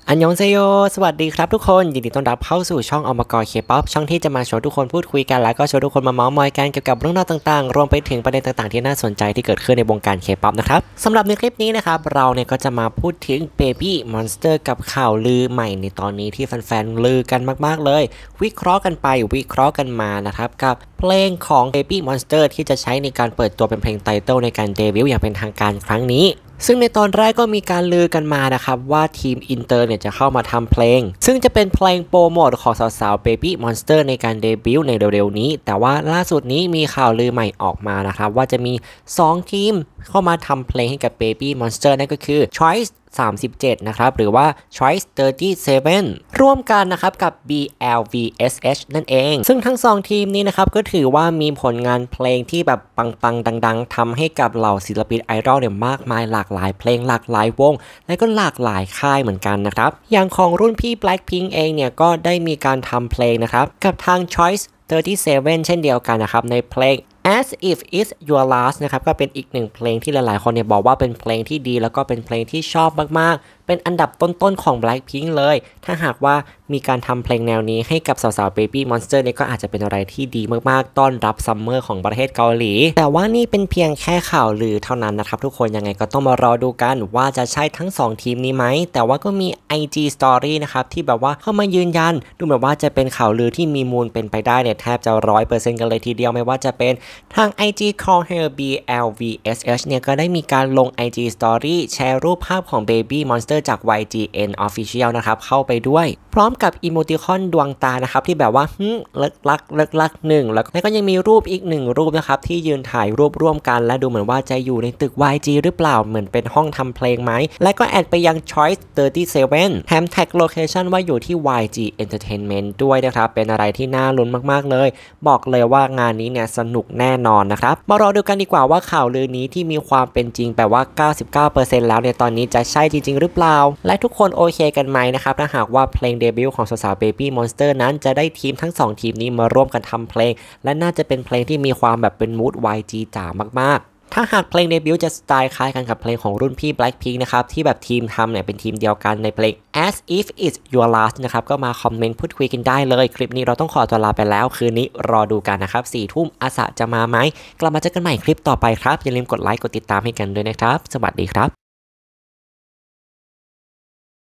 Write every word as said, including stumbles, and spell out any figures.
อันยองเซโยสวัสดีครับทุกคนยินดีต้อนรับเข้าสู่ช่องอมกรเคป๊อปช่องที่จะมาชวนทุกคนพูดคุยกันแล้วก็ชวนทุกคนมาเมาส์มอยกันเกี่ยวกับเรื่องราวต่างๆรวมไปถึงประเด็นต่างๆที่น่าสนใจที่เกิดขึ้นในวงการเคป๊อปนะครับสำหรับในคลิปนี้นะครับเราเนี่ยก็จะมาพูดถึง Baby Monster กับข่าวลือใหม่ในตอนนี้ที่แฟนๆลือกันมากๆเลยวิเคราะห์กันไปวิเคราะห์กันมานะครับกับเพลงของ Baby Monster ที่จะใช้ในการเปิดตัวเป็นเพลงไตเติลในการเดบิวต์อย่างเป็นทางการครั้งนี้ซึ่งในตอนแรกก็มีการลือกันมานะครับว่าทีมอินเตอร์เนี่ยจะเข้ามาทำเพลงซึ่งจะเป็นเพลงโปรโมทของสาวๆ Baby Monster ในการเดบิวต์ในเร็วๆนี้แต่ว่าล่าสุดนี้มีข่าวลือใหม่ออกมานะครับว่าจะมีสองทีมเข้ามาทำเพลงให้กับ Baby Monster นั่นก็คือ Choiceสามสิบเจ็ดนะครับหรือว่า Choice สามสิบเจ็ดร่วมกันนะครับกับ บี แอล วี เอส เอช นั่นเองซึ่งทั้งสองทีมนี้นะครับก็ถือว่ามีผลงานเพลงที่แบบปังๆดังๆทำให้กับเหล่าศิลปินไอดอลเนี่ยมากมายหลากหลายเพลงหลากหลายวงและก็หลากหลายค่ายเหมือนกันนะครับอย่างของรุ่นพี่ Blackpink เองเนี่ยก็ได้มีการทำเพลงนะครับกับทาง Choice สามสิบเจ็ดเช่นเดียวกันนะครับในเพลงAs If It's Your Last นะครับก็เป็นอีกหนึ่งเพลงที่หลายๆคนเนี่ยบอกว่าเป็นเพลงที่ดีแล้วก็เป็นเพลงที่ชอบมากๆเป็นอันดับต้นๆของ Blackpink เลยถ้าหากว่ามีการทำเพลงแนวนี้ให้กับสาวๆ Baby Monster เนี่ยก็อาจจะเป็นอะไรที่ดีมากๆต้อนรับซัมเมอร์ของประเทศเกาหลีแต่ว่านี่เป็นเพียงแค่ข่าวลือเท่านั้นนะครับทุกคนยังไงก็ต้องมารอดูกันว่าจะใช่ทั้งสองทีมนี้ไหมแต่ว่าก็มี ไอ จี Story นะครับที่แบบว่าเข้ามายืนยันดูเหมือนว่าจะเป็นข่าวลือที่มีมูลเป็นไปได้เนี่ยแทบจะ ร้อยเปอร์เซ็นต์ กันเลยทีเดียวไม่ว่าจะเป็นทาง ไอ จี Call Her บี แอล วี เอส เอช เนี่ยก็ได้มีการลง ไอ จี Story แชร์รูปภาพของ Baby Monster จาก วาย จี เอ็น Official นะครับเข้าไปด้วยพร้อมกับอีโมติคอนดวงตานะครับที่แบบว่าฮึเลิกลักเลิกลักหนึ่งแล้วก็ยังมีรูปอีกหนึ่งรูปนะครับที่ยืนถ่ายรูปร่วมกันและดูเหมือนว่าจะอยู่ในตึก วาย จี หรือเปล่าเหมือนเป็นห้องทำเพลงไหมและก็แอดไปยัง Choice สามสิบเจ็ดแถมแท็กโลเคชั่นว่าอยู่ที่ วาย จี Entertainment ด้วยนะครับเป็นอะไรที่น่าลุ้นมากๆเลยบอกเลยว่างานนี้เนี่ยสนุกแน่นอนนะครับมารอดูกันดีกว่าว่าข่าวลือนี้ที่มีความเป็นจริงแปลว่า เก้าสิบเก้าเปอร์เซ็นต์ แล้วในตอนนี้จะใช่จริงๆหรือเปล่าและทุกคนโอเคกันไหมนะครับถ้าหากว่าเพลงเดบิวต์ของสาวๆ Baby Monster นั้นจะได้ทีมทั้งสองทีมนี้มาร่วมกันทำเพลงและน่าจะเป็นเพลงที่มีความแบบเป็นมูด วาย จี จ๋ามากๆถ้าหากเพลงเดบิวต์จะสไตล์คล้ายกันกับเพลงของรุ่นพี่ Blackpink นะครับที่แบบทีมทำเนี่ยเป็นทีมเดียวกันในเพลง As If It's Your Last นะครับก็มาคอมเมนต์พูดคุยกันได้เลยคลิปนี้เราต้องขอตัวลาไปแล้วคืนนี้รอดูกันนะครับสี่ทุ่มอาสาจะมาไหมกลับมาเจอกันใหม่คลิปต่อไปครับอย่าลืมกดไลค์กดติดตามให้กันด้วยนะครับสวัสดีครับ